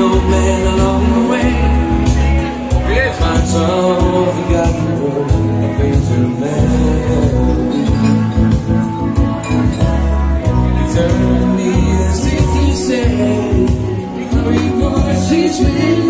old man along the way. Find some forgotten words, a fainter man. Eternity is if you say, we want to see